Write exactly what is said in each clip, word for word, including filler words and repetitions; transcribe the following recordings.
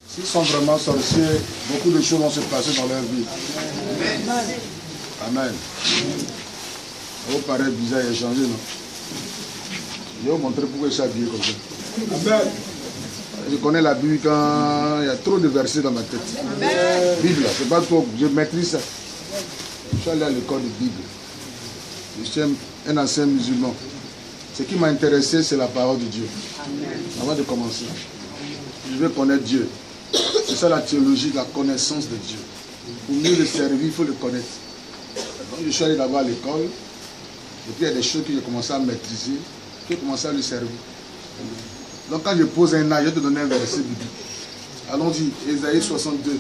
S'ils sont vraiment sorciers, beaucoup de choses vont se passer dans leur vie. Amen. Amen. Vous paraît bizarre, il a changé, non? Je vais vous montrer pourquoi il s'est habillé comme ça. Amen. Je connais la Bible quand il y a trop de versets dans ma tête. Amen. Bible, c'est pas trop, je maîtrise ça. Je suis allé à l'école de Bible. Je suis un ancien musulman. Ce qui m'a intéressé, c'est la parole de Dieu. Amen. Avant de commencer, je veux connaître Dieu. C'est ça la théologie, la connaissance de Dieu. Pour mieux le servir, il faut le connaître. Donc je suis allé d'abord à l'école. Et puis il y a des choses que j'ai commencé à maîtriser. J'ai commencé à lui servir. Donc quand je pose un âge, je vais te donner un verset biblique. Allons-y, Ésaïe soixante-deux.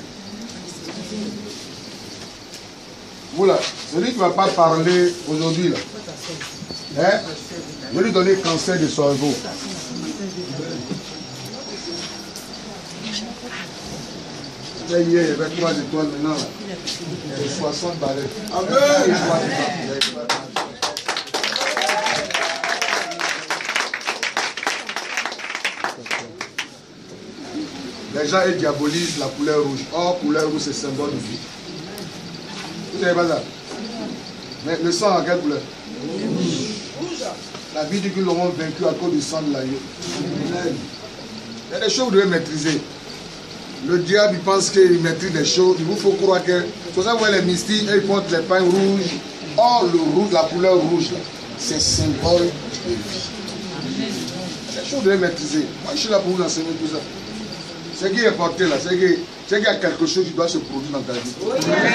Voilà, celui qui ne va pas parler aujourd'hui, là. Hein? Je vais lui donner cancer de cerveau. Hier, il y avait trois étoiles, maintenant, là. Il y a soixante balais. Amen! Les gens ils diabolisent la couleur rouge. Or, couleur rouge, c'est symbole de vie. Vous savez pas ça? Mais le sang en quelle couleur? Rouge. La vie dit qu'ils l'auront vaincu à cause du sang de l'agneau. Il y a des choses que vous devez maîtriser. Le diable, il pense qu'il maîtrise des choses. Il vous faut croire que... C'est pour ça que vous voyez les mystiques, ils portent les pains rouges. Or, le rouge, la couleur rouge, c'est symbole de vie. Il y a des choses que vous devez maîtriser. Moi, je suis là pour vous enseigner tout ça. Ce qui est porté là, c'est qu'il y a quelque chose qui doit se produire dans ta vie. Oui.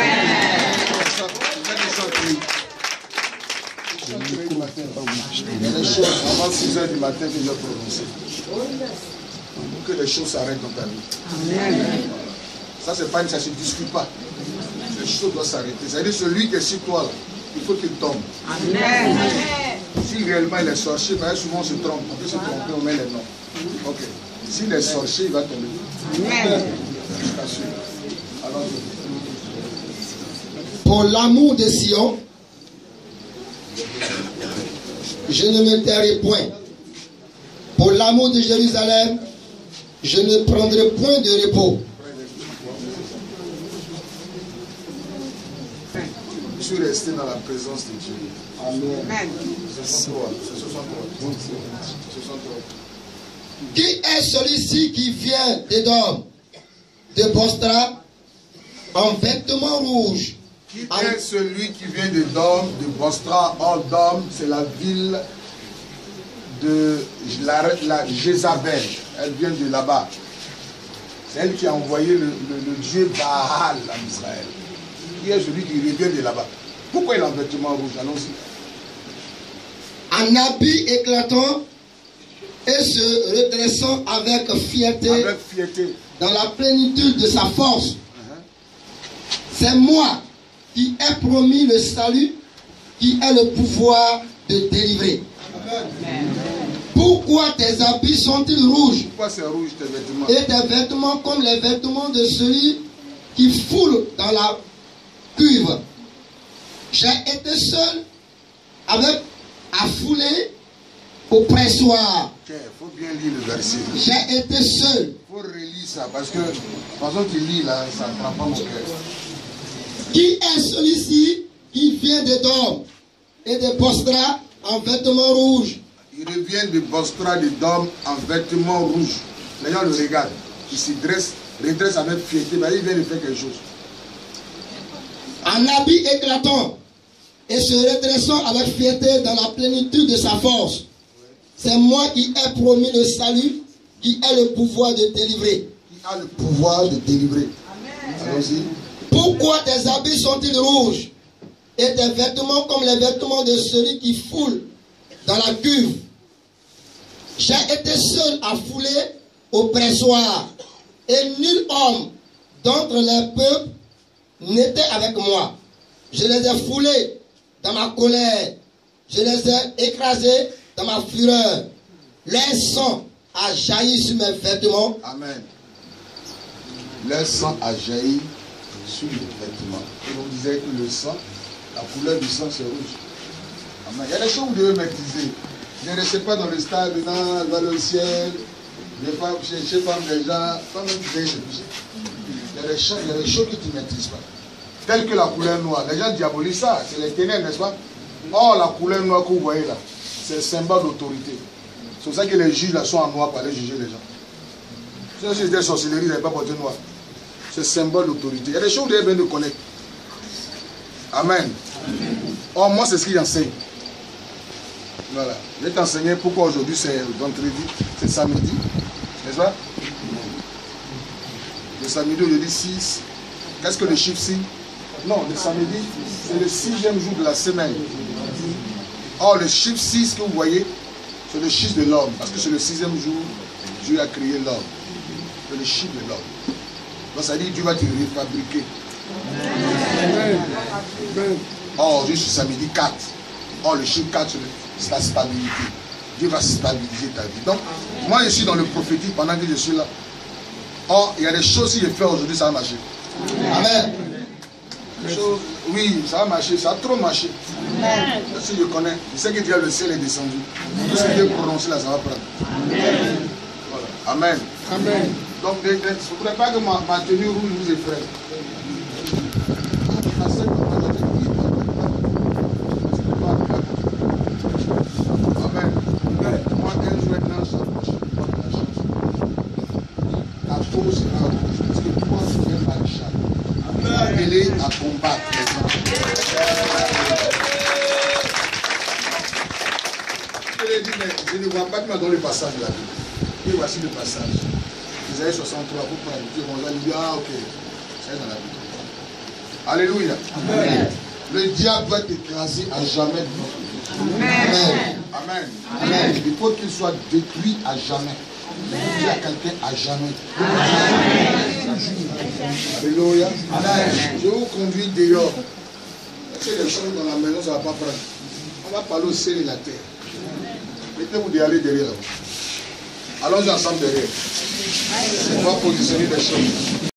Il y a des choses avant six heures du matin que je vais prononcer. Pour que les choses s'arrêtent dans ta vie. Amen. Ça, c'est pas une, ça ne se discute pas. Les choses doivent s'arrêter. C'est-à-dire celui qui est sur toi, là, il faut qu'il tombe. Amen. Si réellement il est sorcier, ben, souvent on se trompe. On peut se tromper, on met les noms. Ok. S'il est sorcier, il va tomber. Amen. Pour l'amour de Sion, je ne me tairai point. Pour l'amour de Jérusalem, je ne prendrai point de repos. Je suis resté dans la présence de Dieu. Amen. soixante-trois. soixante-trois. Qui est celui-ci qui vient d'Édom, de Bostra, en vêtements rouges? Qui est celui qui vient d'Édom, de Bostra? Édom, c'est la ville de la, la Jézabel. Elle vient de là-bas. C'est elle qui a envoyé le, le, le dieu Baal en Israël. Qui est celui qui revient de là-bas? Pourquoi il a un vêtement rouge? Allons-y. Un habit éclatant et se redressant avec fierté, avec fierté, dans la plénitude de sa force. Uh-huh. C'est moi qui ai promis le salut, qui ai le pouvoir de délivrer. Amen. Pourquoi tes habits sont-ils rouges? Pourquoi c'est rouge tes vêtements? Et tes vêtements comme les vêtements de celui qui foule dans la cuve. J'ai été seul avec à fouler au pressoir. Il faut bien lire le verset. J'ai été seul. Il faut relire ça parce que, par exemple, tu lis là, ça ne prend pas mon cœur. Qui est celui-ci qui vient d'Édom et de Bostra en vêtements rouges? Il revient de Bostra, d'Édom en vêtements rouges. Les gens le regardent. Il se dresse, redresse avec fierté, mais il vient de faire quelque chose. Un habit éclatant et se redressant avec fierté dans la plénitude de sa force. C'est moi qui ai promis le salut, qui ai le pouvoir de délivrer. Qui a le pouvoir de délivrer. Allons-y. Pourquoi tes habits sont-ils rouges et tes vêtements comme les vêtements de celui qui foule dans la cuve? J'ai été seul à fouler au pressoir et nul homme d'entre les peuples n'était avec moi. Je les ai foulés dans ma colère, je les ai écrasés dans ma fureur. Leur sang a jailli sur mes vêtements. Amen. Leur sang a jailli sur les vêtements. Et on disait que le sang, la couleur du sang c'est rouge. Amen. Il y a des choses que vous devez maîtriser. Ne restez pas dans le stade, dans, dans le ciel. Des fois, chez les femmes, les gens, pas même tu veilles, il y a des choses, il y a des choses que tu ne maîtrises pas. Telles que la couleur noire. Les gens diabolisent ça, c'est les ténèbres, n'est-ce pas? Or, la couleur noire que vous voyez là, c'est un symbole d'autorité. C'est pour ça que les juges là sont en noir pour aller juger les gens. Si c'était sorcellerie, ils n'avaient pas porté noir. C'est un symbole d'autorité. Il y a des choses que vous devez bien de connaître. Amen. Or, moi, c'est ce qu'il enseigne. Voilà. Je vais t'enseigner pourquoi aujourd'hui c'est vendredi, c'est samedi. N'est-ce pas? Le samedi, aujourd'hui six. Qu'est-ce que le chiffre six? Non, le samedi, c'est le sixième jour de la semaine. Or, le chiffre six que vous voyez, c'est le chiffre de l'homme. Parce que c'est le sixième jour, Dieu a créé l'homme. C'est le chiffre de l'homme. Donc, ça dit Dieu va te refabriquer. Or, juste samedi quatre. Or, le chiffre quatre, c'est la stabilité. Dieu va stabiliser ta vie. Donc, moi, je suis dans le prophétique pendant que je suis là. Or, il y a des choses, si je fais aujourd'hui, ça va marcher. Amen. Choses, oui, ça va marcher, ça a trop marché. Amen. Si je connais, je sais que Dieu, le ciel est descendu. Tout ce que Dieu prononce là, ça va prendre. Amen. Voilà. Amen. Amen. Donc, il ne faudrait pas que ma, ma tenue rouge vous effraie. Amen. Moi, un jour maintenant, je porte la chance. La peau sera rouge. Parce que toi, tu es maréchal. Appelé à combattre les gens. Je l'ai dit, mais je ne vois pas qui m'a donné le passage de la Bible. Et voici le passage. Isaïe soixante-trois, pour prendre Dieu, on va lui dire, ah ok, c'est dans la Bible. Alléluia. Amen. Le diable va t'écraser à jamais. Amen. Amen. Amen. Il faut qu'il soit détruit à jamais. Dis à quelqu'un à jamais. Amen. Alléluia. Amen. Je vous conduis dehors. Parce que les choses dans la maison, ça ne va pas prendre. On va parler au ciel et la terre. Mettez-vous d'aller derrière. Allons ensemble derrière. On va positionner des choses.